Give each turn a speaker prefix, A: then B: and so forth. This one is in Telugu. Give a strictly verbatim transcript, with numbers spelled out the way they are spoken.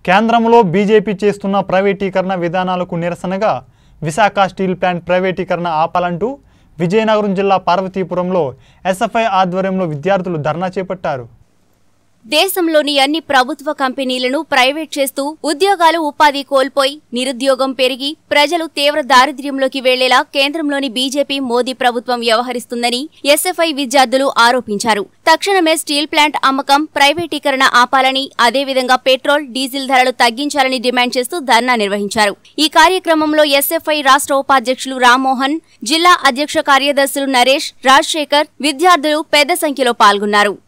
A: కేంద్రంలో బీజేపీ చేస్తున్న ప్రైవేటీకరణ విధానాలకు నిరసనగా విశాఖ స్టీల్ ప్లాంట్ ప్రైవేటీకరణ ఆపాలంటూ విజయనగరం జిల్లా పార్వతీపురంలో ఎస్ఎఫ్ఐ ఆధ్వర్యంలో విద్యార్థులు ధర్నా చేపట్టారు.
B: దేశంలోని అన్ని ప్రభుత్వ కంపెనీలను ప్రైవేట్ చేస్తూ ఉద్యోగాలు ఉపాధి కోల్పోయి నిరుద్యోగం పెరిగి ప్రజలు తీవ్ర దారిద్ర్యంలోకి వెళ్లేలా కేంద్రంలోని బీజేపీ మోదీ ప్రభుత్వం వ్యవహరిస్తుందని ఎస్ఎఫ్ఐ విద్యార్థులు ఆరోపించారు. తక్షణమే స్టీల్ ప్లాంట్ అమ్మకం ప్రైవేటీకరణ ఆపాలని, అదేవిధంగా పెట్రోల్ డీజిల్ ధరలు తగ్గించాలని డిమాండ్ చేస్తూ ధర్నా నిర్వహించారు. ఈ కార్యక్రమంలో ఎస్ఎఫ్ఐ రాష్ట్ర ఉపాధ్యక్షులు రామ్మోహన్, జిల్లా అధ్యక్ష కార్యదర్శులు నరేష్, రాజశేఖర్, విద్యార్థులు పెద్ద సంఖ్యలో పాల్గొన్నారు.